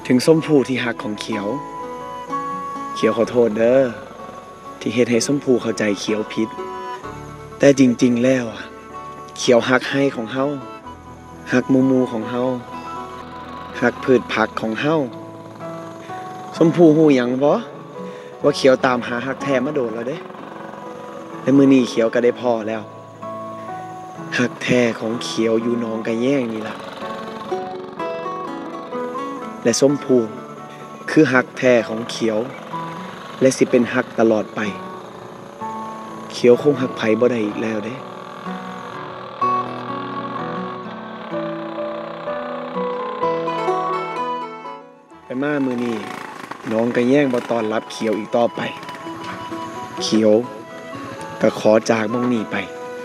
ถึงส้มผูที่หักของเขียวขอโทษเด้อที่เฮ็ดให้ส้มผูเข้าใจเขียวผิดแต่จริงๆแล้วเขียวหักให้ของเฮาหักมูของเฮาหักพืชผักของเฮาส้มผูฮู้หยังบ่ว่าเขียวตามหาหักแท้มาโดนแล้วเด้และมื้อนี้เขียวก็ได้พอแล้วหักแท้ของเขียวอยู่หนองกะแย่งนี่ล่ะและส้มผูคือหักแท้ของเขียวและสิเป็นหักตลอดไปเขียวคงหักไผบ่ได้อีกแล้วเด้แต่มามื้อนี้น้องกะแย่งบ่ต้อนรับเขียวอีกต่อไปเขียวก็ขอจากหม้องนี้ไป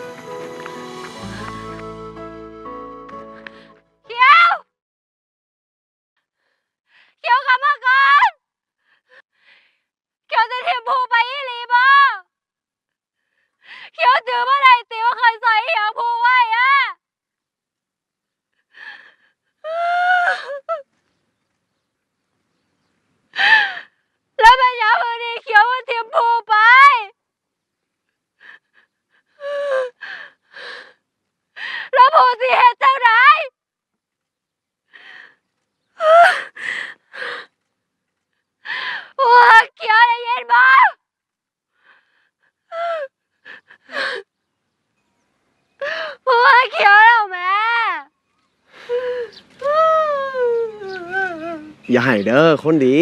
เขียวถือเมื่อไรติวเคยใส่เขียวพูไว้อะแล้วเป็นยังมือนี้เขียวมันทิมพูไปแล้วพูสิเหตุจังไรว่าเขียวได้ยินบ่ผัวเขียวแล้วแม่อย่าให้เด้อคนดี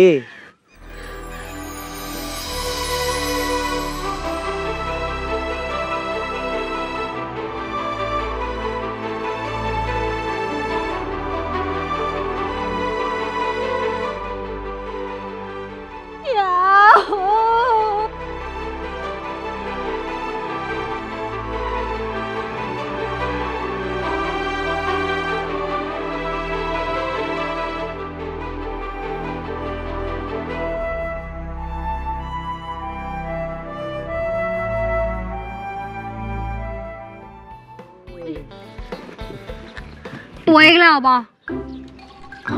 ตัวเองแล้วบ่อ๋อ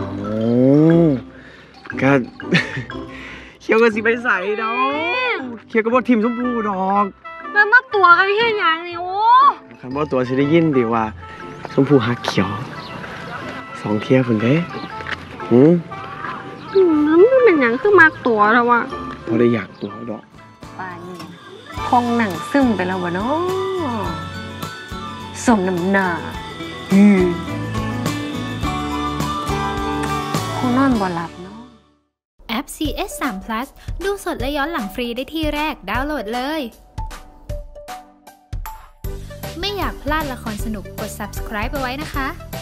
ก็เขียวก็สิไปใส่ดอกเขียวก็บ่ทิ่มชมพูดอกแล้วมาตัวกันแค่ยังนี่โอ้คำว่าตัวสิได้ยินดิว่าชมพูหักเขียว2เที่ยพุ่นเด้แล้วมันเป็นหยังคือมากตัวแล้ววะบ่ได้อยากตัวดอกป่านนี้คงหนังซึมไปแล้ววะเนาะสมน้ำหน้าคงนอนบ่หลับเนาะแอป CS3 Plus ดูสดและย้อนหลังฟรีได้ที่แรกดาวน์โหลดเลยไม่อยากพลาดละครสนุกกด subscribe ไปไว้นะคะ